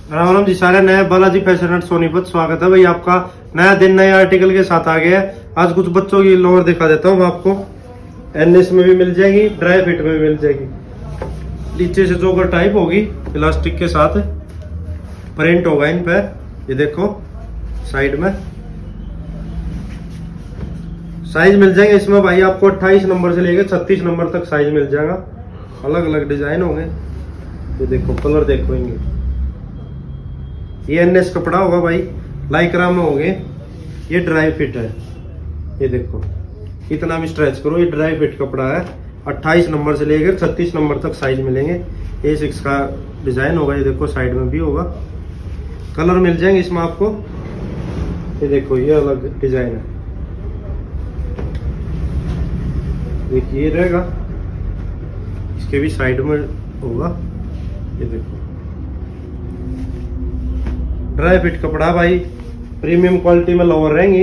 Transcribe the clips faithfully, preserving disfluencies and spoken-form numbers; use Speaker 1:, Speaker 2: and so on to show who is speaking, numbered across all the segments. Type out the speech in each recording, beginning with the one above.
Speaker 1: राम राम जी सारे। नए बालाजी फैशन हट सोनीपत स्वागत है भाई आपका। नया दिन नए आर्टिकल के साथ आ गया है। आज कुछ बच्चों की लोअर दिखा देता हूँ आपको। एनएस में भी मिल जाएगी, ड्राई फिट में भी मिल जाएगी। नीचे से जोगर टाइप होगी, इलास्टिक के साथ प्रिंट होगा इन पे। ये देखो साइड में साइज मिल जाएंगे इसमें भाई आपको अट्ठाईस नंबर से लेके छत्तीस नंबर तक साइज मिल जाएगा। अलग अलग डिजाइन होंगे। ये देखो कलर देखो इनके। ये एनएस कपड़ा होगा भाई, लाइक्रा में होंगे। ये ड्राई फिट है। ये देखो इतना भी स्ट्रेच करो, ये ड्राई फिट कपड़ा है। अट्ठाईस नंबर से लेकर छत्तीस नंबर तक साइज मिलेंगे। ए सिक्स का डिजाइन होगा। ये देखो साइड में भी होगा। कलर मिल जाएंगे इसमें आपको। ये देखो ये अलग डिजाइन है। देखिए ये रहेगा, इसके भी साइड में होगा। ये देखो ड्राई फिट कपड़ा भाई, प्रीमियम क्वालिटी में लोअर रहेंगी।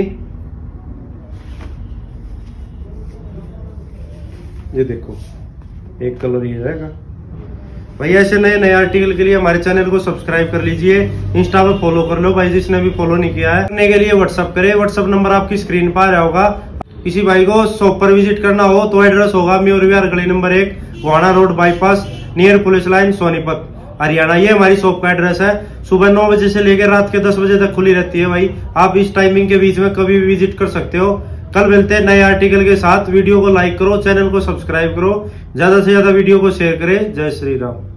Speaker 1: ये देखो एक कलर ये रहेगा भाई। ऐसे नए नए आर्टिकल के लिए हमारे चैनल को सब्सक्राइब कर लीजिए। इंस्टा पे फॉलो कर लो भाई, जिसने भी फॉलो नहीं किया है। करने के लिए व्हाट्सअप करे। व्हाट्सअप नंबर आपकी स्क्रीन पर आ रहा होगा। किसी भाई को शॉप पर विजिट करना हो तो एड्रेस होगा म्योर विहार गली नंबर एक, Gohana road bypass, near police line, Sonipat, Haryana. ये हमारी शॉप का एड्रेस है। सुबह नौ बजे से लेकर रात के दस बजे तक खुली रहती है भाई। आप इस टाइमिंग के बीच में कभी भी विजिट कर सकते हो। कल मिलते हैं नए आर्टिकल के साथ। वीडियो को लाइक करो, चैनल को सब्सक्राइब करो, ज्यादा से ज्यादा वीडियो को शेयर करें। जय श्री राम।